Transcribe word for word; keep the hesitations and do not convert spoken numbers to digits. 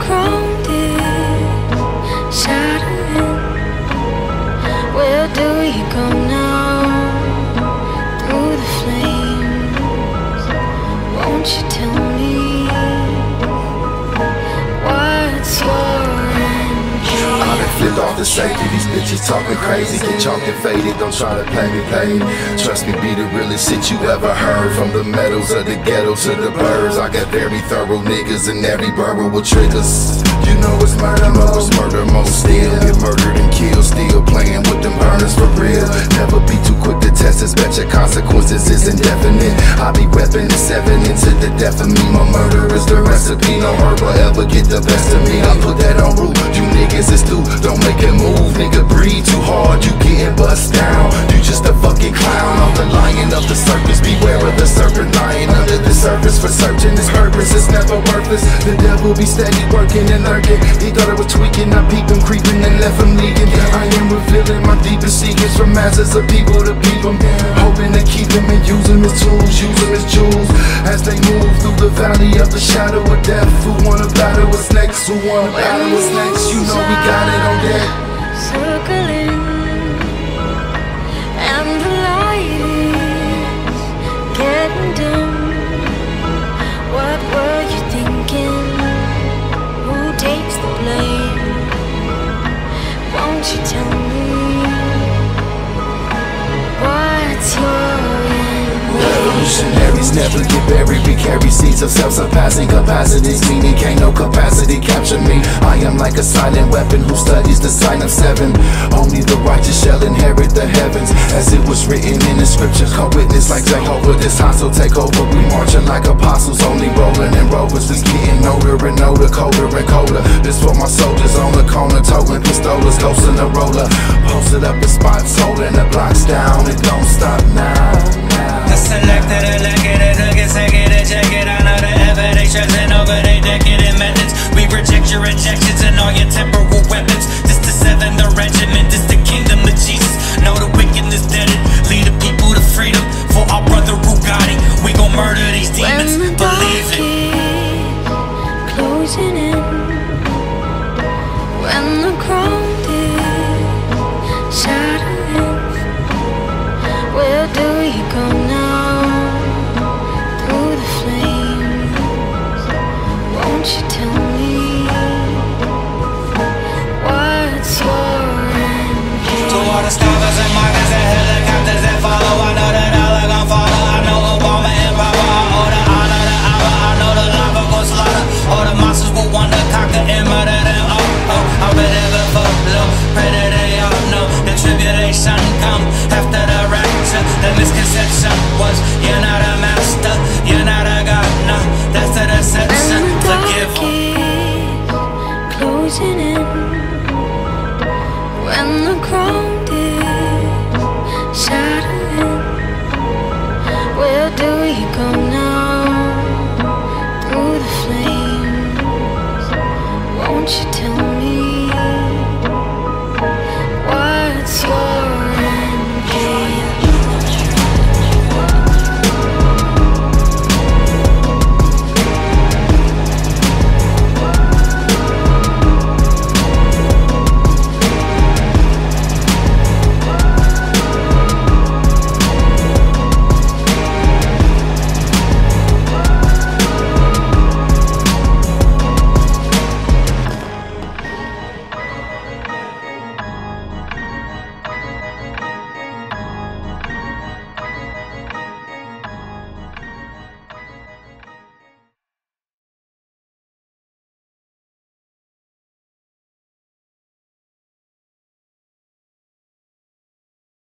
ground is shattering, where do you go now? Through the flames, won't you tell me what's your end? I done flipped off the safety, these bitches talking crazy. Get chalked and faded, don't try to play me, play. Trust me, be the realest shit you ever heard. From the meadows of the ghetto to the birds, I got very thorough niggas in every borough with triggers. You know it's murder, you know it's murder most still. Get murdered and killed, still playing with them burners for real. Never be too quick to test this, bet your consequences is indefinite. I be reppin' the seven into the death of me. My murder is the recipe, no herb will ever get the best of me. I put that on root, you niggas is through, don't make it move. Nigga, breathe too hard, you getting bust down. You just a fucking clown, I'm the lion of the circus. Beware of the serpent lying under the surface. For searching his purpose, it's never worthless. The devil be steady working and lurking. He thought I was tweaking, I peeped him creeping and left him leaking. I am revealing my deepest secrets from masses of people to peep him, hoping to keep him and use him as tools, use him as jewels. As they move through the valley of the shadow of death, who wanna battle what's next? Who wanna battle what's next? You know we got it on deck. Circling, and the light is getting dim. What were you thinking? Who takes the blame? Won't you tell me what's your end? Revolutionaries never get buried. We carry seeds of self-surpassing capacities, meaning can't no capacity capture me. I am like a silent weapon who studies the sign of seven. Only the righteous shall inherit the heavens, as it was written in the scriptures. Come witness like Jehovah, this hostile take over. We marching like apostles, only rolling in rovers. It's getting older and older, colder and colder. This for my soldiers on the corner, toting pistolas, ghosts in the roller. Posted up in spots, holding the blocks down. It don't stop now. I selected a look at it, look and take it and check it. I know the evidence stressing over they decadent methods. We reject your rejections and all your temporal weapons. This the seven, the regiment, this the kingdom of Jesus. Know the wickedness deaded, lead the people to freedom. For our brother Bugatti, we gon' murder these demons, when the believe it. Is closing in, when the ground is shattering, where do you go now? Through the flames, won't you tell me what's your end? To all the stalkers and markers and helicopters that follow, I know that all are gon' follow. I know Obama and Baba, I owe the honor, the hour. I know the lava gon' slaughter. All the monsters will want to conquer and murder them. Oh, oh, I've been there before, low. Pray that they all know the tribulation come after the rapture. The misconception was you're not a master, you're not a god, no, that's the deception. Forgive them. Closing in.